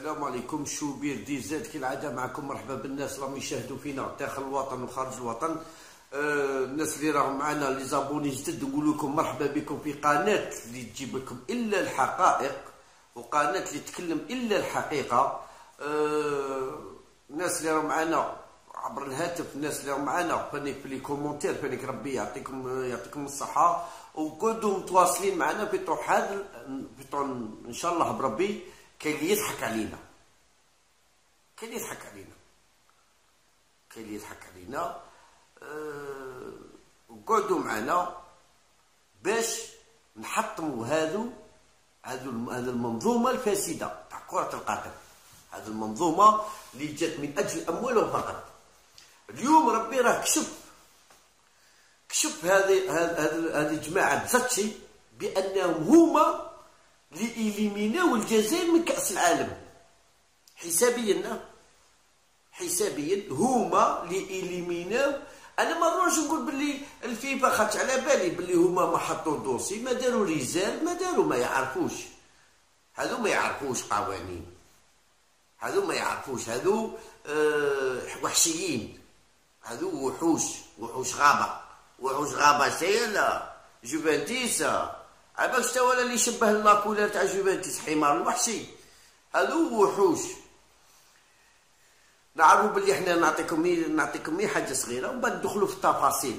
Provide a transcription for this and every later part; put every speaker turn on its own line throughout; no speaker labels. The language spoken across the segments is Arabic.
السلام عليكم. شوبير دي زاد كالعاده معكم. مرحبا بالناس راهم يشاهدوا فينا داخل الوطن وخارج الوطن. الناس اللي راهم معنا لي زابوني جدد نقول لكم مرحبا بكم في قناه اللي تجيب لكم الا الحقائق، وقناه اللي تتكلم الا الحقيقه. الناس اللي راهم معنا عبر الهاتف، الناس اللي راهم معنا فانيك في لي كومونتير، فانيك ربي يعطيكم الصحه، وكنتم متواصلين معنا في طرح هذا ان شاء الله بربي. كاين اللي يضحك علينا، كاين اللي يضحك علينا، كاين اللي يضحك علينا. وقعدوا معنا باش نحطموا هذه المنظومه الفاسده تاع كره القدم، هذه المنظومه اللي جات من اجل اموالهم فقط. اليوم ربي راه كشف هذه جماعه زاتشي بانهم هما اللي إليميناو الجزائر من كأس العالم. حسابيا هما اللي إليميناو. انا ما نروحش نقول باللي الفيفا خاطش على بالي باللي هما ما حطوا دوسي، ما داروا ريزال، ما داروا، ما يعرفوش. هذو ما يعرفوش قوانين، هذو ما يعرفوش، هذو وحشيين، هذو وحوش غابه سيلا جوفنتيس. عباك تا ولا اللي يشبه لاكولار تاع جوفنتيس، حمار الوحشي، هذو وحوش. نعرفوا بلي احنا نعطيكم حاجه صغيره ومن بعد ندخلوا في التفاصيل.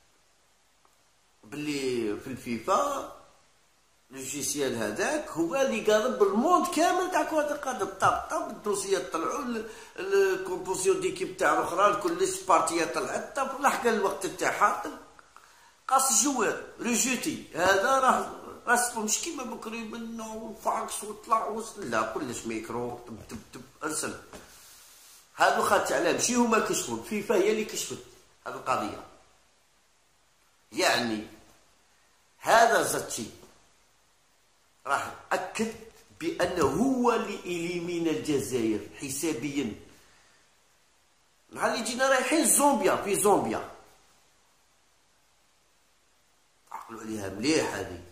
بلي في الفيفا لوجيسيال هذاك هو اللي قاضب بالموند كامل تاع كره القدم. طاب الدوسيات طلعوا، الكومبوزيون ديكيب تاع الاخرى، كل بارتيات طلعت، طاب لحق الوقت تاعها قاص الجوار ريجيتي. هذا راه رسمه مش كيما بكري منه وفاكس وطلع وصل، لا كلش ميكرو تب ارسل. هذا خاطر علاه ماشي هما كشفوا، الفيفا هي اللي كشفت هذه القضيه. يعني هذا زاتشي راح اكد بانه هو اللي إليمينا الجزائر حسابيا. نهار اللي جينا رايحين في زومبيا عقلوا عليها مليح. هذه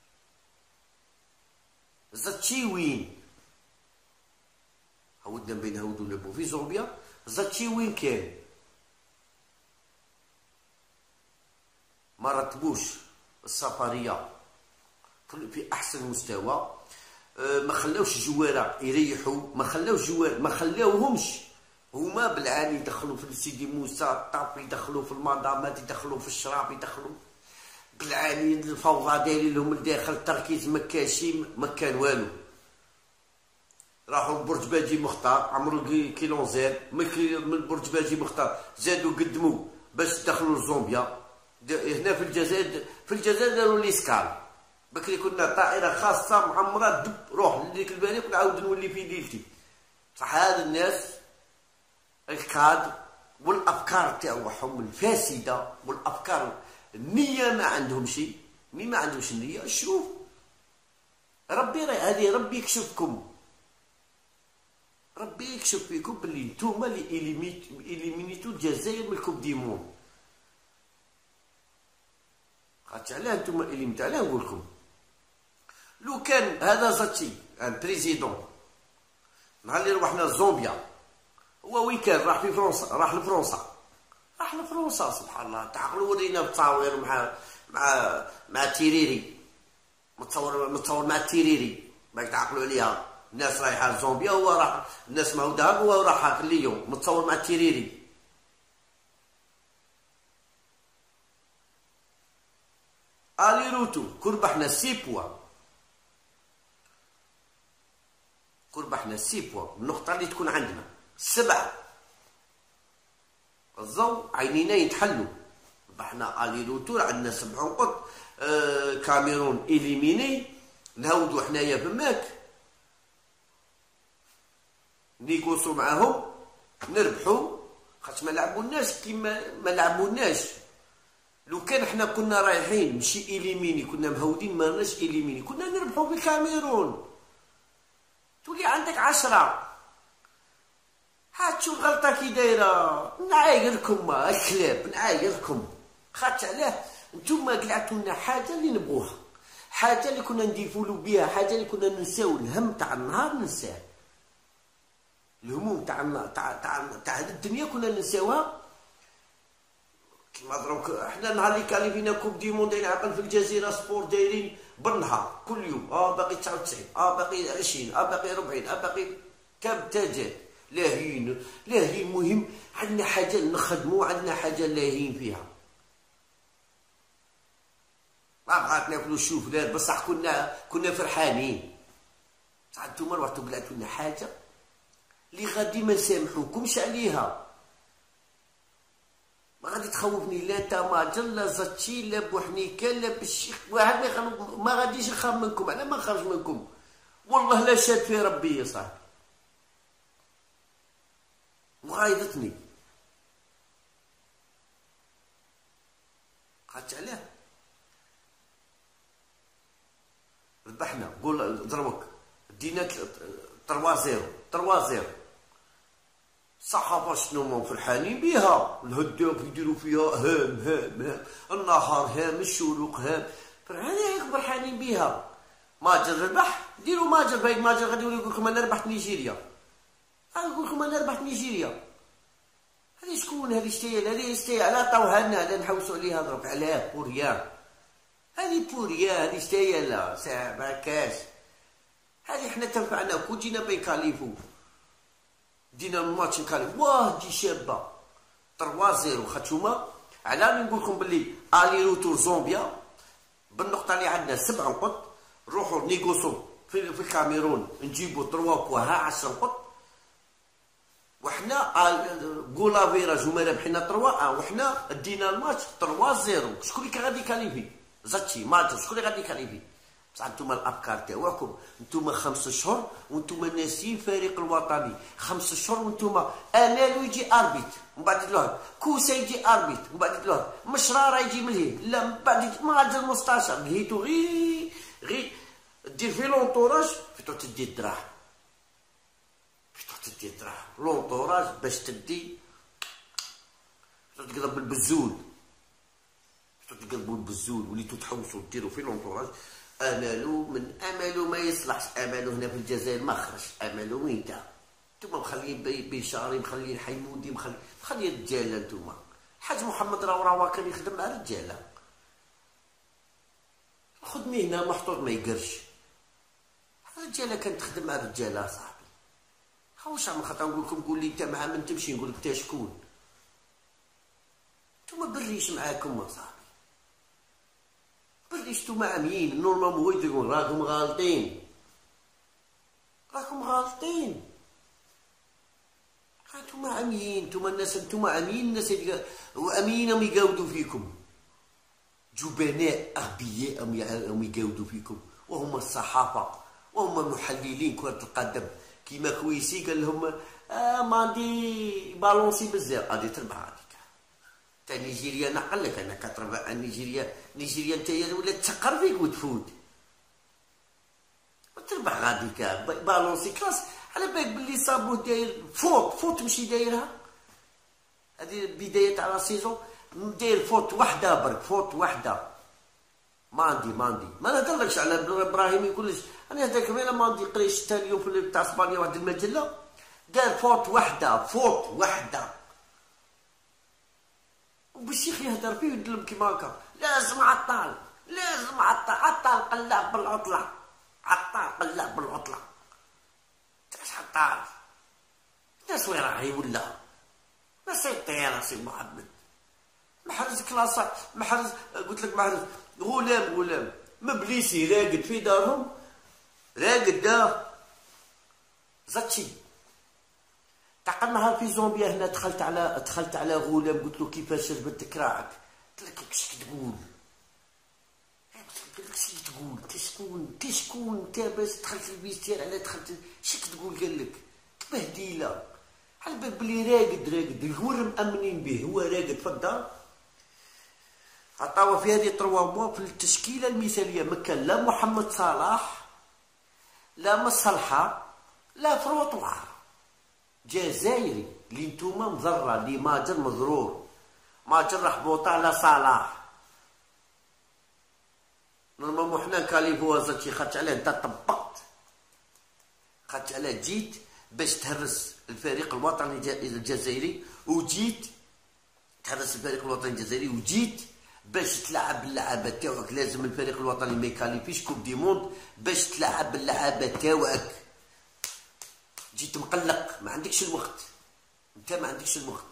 زاتشي وين هودنا بين هودو نلعبو في زومبيا؟ زاتشي وين كان؟ ما رتبوش السفريه في احسن مستوى، ما خلاوش الجواره يريحوا، ما خلاوهمش هما بالعاني يدخلوا في سيدي موسى الطاف، يدخلوا في المنظمات، يدخلوا في الشراب، يدخلوا بالعاني الفوضى دايرين لهم الداخل، التركيز ما كان والو. راحوا لبرج باجي مختار، عمرو كيلون زاد من برج باجي مختار، زادوا قدموا باش دخلوا الزومبيا. هنا في الجزائر داروا ليسكال. بكري كنا طائره خاصه معمره دب روح لديك البريق ونعاود نولي في ليلتي. صح هاد الناس الكاد والافكار تاعهم الفاسده، والافكار النيه ما عندهم شيء. مين ما عندهمش النيه؟ شوف ربي هذه ربي يكشفكم، ربي يكشف فيكم باللي نتوما اللي إليمينيتو الجزائر من الكوب دي مون. خاطر علاه نتوما إليمينيتو؟ علاه نقول لكم لو كان هذا زاتشي بريزيدون نهار اللي روحنا زومبيا، هو وين كان؟ راح في فرنسا، راح لفرنسا. سبحان الله، تعقلوا ورينا بتصاوير مع تيريري، متصور مع تيريري باش تعقلوا عليها. الناس رايحه زومبيا، هو راح، الناس ما هو ذهب، هو راح اليوم متصور مع تيريري. الي روتو كربحنا 6 بوا، النقطه اللي تكون عندنا 7 الضوء عينينا يتحلوا. ربحنا الي روتور، عندنا 7 نقط. كاميرون إليميني، نهودو حنايا فماك نيغوسو معاهم نربحو، خاطر ما لعبوناش كيما ما لعبوناش. لو كان حنا كنا رايحين ماشي إليميني، كنا مهودين ما رناش إليميني، كنا نربحو في الكاميرون. تولي عندك 10. هاتشو الغلطه كي دايره. نعايركم الكلاب، نعايركم. خاطر علاه نتوما قلعتوا لنا حاجه اللي نبغوها، حاجه اللي كنا نديفولو بها، حاجه اللي كنا ننساو الهم تاع النهار ننساه. الهموم تاع هاد الدنيا كنا ننساوها. كيما دروك حنا نهار اللي كاليفينا كوب دي موند يلعبن في الجزيره سبور دايرين بالنهار كل يوم، باقي 99، باقي 20، باقي 40، باقي كم تاجات لاهين مهم. عندنا حاجه نخدموا، عندنا حاجه لاهين فيها. ما بغات ناكلوا الشوفلات بصح كنا فرحانين. بصح نتوما روحتوا بلعتوا لنا حاجه اللي غادي ما نسامحوكمش عليها. ما غادي تخوفني لا تماجر لا زاتشي لا بوحنيكه لا بالشيخ واحد ما غاديش نخاف منكم. انا ما نخافش منكم والله، لا شاد في ربي يا صاحبي. وغايضتني خدت عليه. ربحنا قول ضربك دينا 3-0 الصحافه شنو هما فرحانين بها. الهداف يديروا فيها هام النهار هام الشروق هام فرحانين بها. ماجر ربح ديروا ماجر باين ماجر غادي يقول لكم انا ربحت نيجيريا. نقول لكم انا ربحت نيجيريا. هذه شكون هذه شتيال؟ هذه شتيال على طوها لنا هذا نحوسوا عليها ضرب علاه بوريا. هذه بوريا هذه شتيال لا ساعه ما كاش. هذه حنا تنفعنا كون جينا بين كاليفو دينا الماتش نكاليفو واه دي شابه 3-0. خاطشوما على نقول لكم باللي الي روتور زومبيا بالنقطه اللي عندنا 7 نقط. نروحوا نيغوسو في الكاميرون نجيبوا 3 بوا 10 نقط. وحنا غولافيرا هما رابحين 3 وحنا دينا الماتش 3-0. شكون اللي غادي يكاليفي؟ زاتشي ماجر شكون اللي غادي يكاليفي؟ بصح نتوما الافكار تاعكم نتوما 5 شهور ونتوما ناسين الفريق الوطني. 5 شهور وانتوما انالو يجي اربيت ومن بعد له كوسا يجي اربيت ومن بعد له مشراره يجي ملهي لا من بعد ماجر مستشار لهيتو غير دير في لونطوراج فيتو تدي الدراهم. تدي الدراهم لونطوراج باش تدي تقلب البزول تقلبوا البزول وليتو تحوسوا ديروا في لونطوراج. املو من املو ما يصلحش. املو هنا في الجزائر ما خرج. املو وين تا؟ نتوما مخليين بشاري مخليين حيمودي مخليين رجاله. نتوما الحاج محمد راه كان يخدم مع رجاله. خدمي هنا محطوط ما يقرش. الرجاله كانت تخدم مع رجاله صاحبي. واش عم خاطر نقول لكم قول لي انت مع من تمشي نقول لك انت شكون؟ نتوما بريش معاكم صاحبي. بريش نتوما عاميين نورمالمون هو يقول راكم غالطين. نتوما عاميين. نتوما الناس نتوما عاميين. الناس وامينهم يقاودوا فيكم. جبناء اغبياء هم يقاودوا فيكم. وهم الصحافه وهم محللين كره القدم. كيما كويسي قال لهم ماندي بالونسي بزاف غادي تربح هذيك تاع نيجيريا. نقول لك انا كتربح نيجيريا نتايا ولا تشقر فيك وتفوت وتربح غاديك بالونسي كلاس. على بالك بلي صابو داير فوت ماشي دايرها. هذه بدايه تاع لا سيزون داير فوت وحده برك فوت وحده. ماندي ما نهضرلكش على ابراهيم يقولش انا هذاك وين ماندي قريش تا اليوم في تاع اسبانيا واحد المجله دار فوت وحده وبالشيخ يهدر فيه ويدلم كيما هكا. لازم عطال قلاب بالعطله. تاش عطال الناس وين راهي ولا ناس يطير سي محمد. محرز كلاصه محرز قلت لك محرز غلام مبليسي راقد في دارهم راقد زاتشي. تاع النهار في زومبيا هنا دخلت على غلام قلت له كيفاش جبدك راعك؟ قلت لك اش تقول؟ قلت لك تقول شكون انت باش دخلت البيستير على دخلت شك تقول؟ قال لك تبهديله. على بالك بلي راقد الهور مأمنين به هو راقد في الدار. عطاوه في هذه 3 موا في التشكيله المثاليه ما كان لا محمد صلاح لا مصلحه لا فروطوخ جزائري اللي نتوما مضره اللي ماجر مضرور ماجر راح بوطا على صلاح. نورمالمون حنا كاليفو زاتشي خدت عليه انت طبقت خدت عليه جيت باش تهرس الفريق الوطني الجزائري، وجيت تهرس الفريق الوطني الجزائري وجيت باش تلعب اللعابه تاوعك. لازم الفريق الوطني ما يكاليفيش كوب دي موند باش تلعب اللعابه تاوعك. جيت مقلق، ما عندكش الوقت، انت ما عندكش الوقت،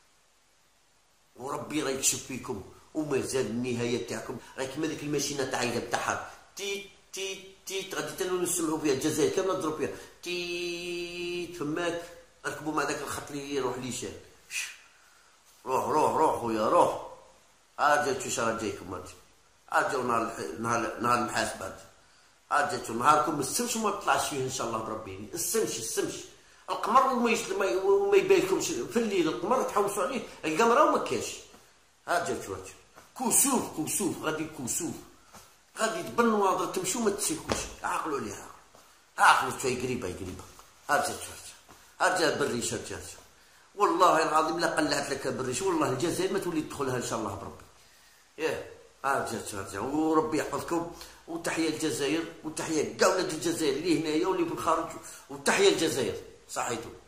وربي راه يكشف فيكم. ومازال النهايه تاعكم راهي كيما ديك الماشينه تاع عيله تاعها تيت تيت تيت، غادي تنو نسمعوا فيها الجزائر كامله تضرب فيها تيت فماك. ركبوا مع داك الخط اللي يروح ليشان، روح روح روح خويا روح. عاد جاتو شهر جايكم، عاد جاو نهار المحاسبه، عاد جاتو نهاركم السمش وما طلعش فيه ان شاء الله بربي. السمش القمر وما يبانلكمش في الليل، القمر تحوسوا عليه القمره وما كاش. عاد جاتو كسوف غادي كسوف غادي بالنواظر تمشوا ما تسيكوش. عقلوا عليها، عقلوا شويه قريبه. عاد جات بالريشه جات. والله العظيم لا قلعت لك بالريش، والله الجزائر ما تولي تدخلها ان شاء الله بربي. جات وربي يحفظكم. وتحيه الجزائر، وتحيه كاع ولاد الجزائر اللي هنايا واللي في الخارج، وتحيه الجزائر. صحيتو.